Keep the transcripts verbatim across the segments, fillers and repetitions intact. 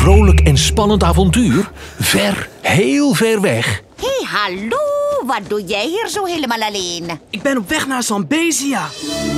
vrolijk en spannend avontuur, ver, heel ver weg. Hé, hey, hallo. Wat doe jij hier zo helemaal alleen? Ik ben op weg naar Zambezia.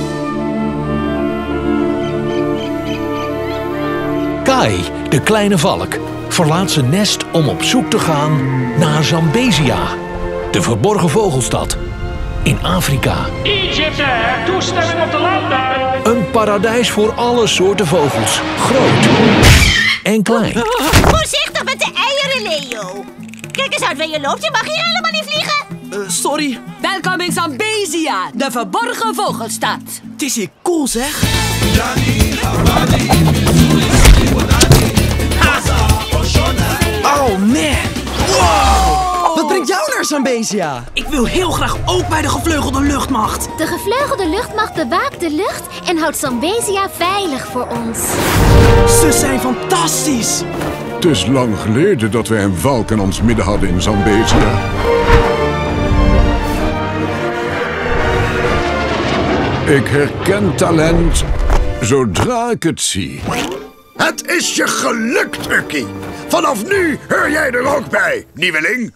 Kai, de kleine valk, verlaat zijn nest om op zoek te gaan naar Zambezia, de verborgen vogelstad in Afrika. Egypte, toestemming op de landbouw. Een paradijs voor alle soorten vogels, groot en klein. Voorzichtig met de eieren, Leo. Kijk eens uit waar je loopt, je mag hier helemaal niet vliegen. Uh, sorry. Welkom in Zambezia, de verborgen vogelstad. Het is hier cool, zeg. Oh, man. Wow! Wat brengt jou naar Zambezia? Ik wil heel graag ook bij de gevleugelde luchtmacht. De gevleugelde luchtmacht bewaakt de lucht en houdt Zambezia veilig voor ons. Ze zijn fantastisch. Het is lang geleden dat we een valk in ons midden hadden in Zambezia. Ik herken talent zodra ik het zie. Het is je gelukt, Ukkie. Vanaf nu hoor jij er ook bij, nieuweling.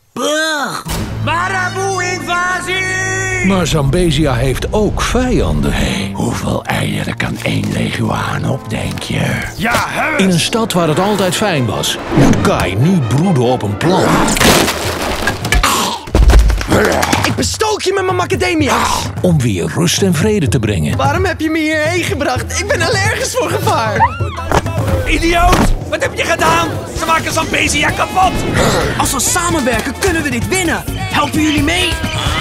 Maraboe-invasie! Maar Zambezia heeft ook vijanden. Hey, hoeveel eieren kan één leguaan op, denk je? Ja, hebben In een stad waar het altijd fijn was, moet Kai nu broeden op een plan. Ik bestook je met mijn macadamia. Om weer rust en vrede te brengen. Waarom heb je me hierheen gebracht? Ik ben allergisch voor gevaar. Idioot! Wat heb je gedaan? Ze maken Zambezia kapot! Als we samenwerken, kunnen we dit winnen. Helpen jullie mee?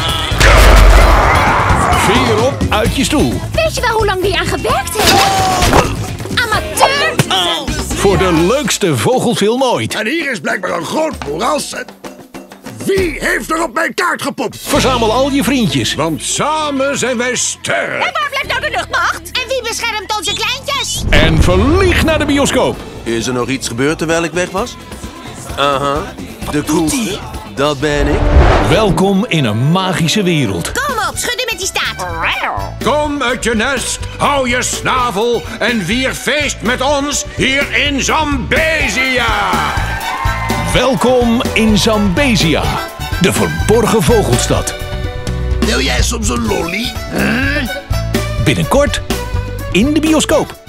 Veer op uit je stoel. Weet je wel hoe lang we hier aan gewerkt hebben? Amateur! Voor de leukste vogelfilm ooit. En hier is blijkbaar een groot moraalset. Wie heeft er op mijn kaart gepopt? Verzamel al je vriendjes. Want samen zijn wij sterk. En waar blijft nou de luchtmacht? En wie beschermt onze kleintjes? En vlieg naar de bioscoop. Is er nog iets gebeurd terwijl ik weg was? Aha, de coolste. Dat ben ik. Welkom in een magische wereld. Kom op, schudden met die staart. Kom uit je nest, hou je snavel en vier feest met ons hier in Zambezia. Welkom in Zambezia, de verborgen vogelstad. Wil jij soms een lolly? Binnenkort in de bioscoop.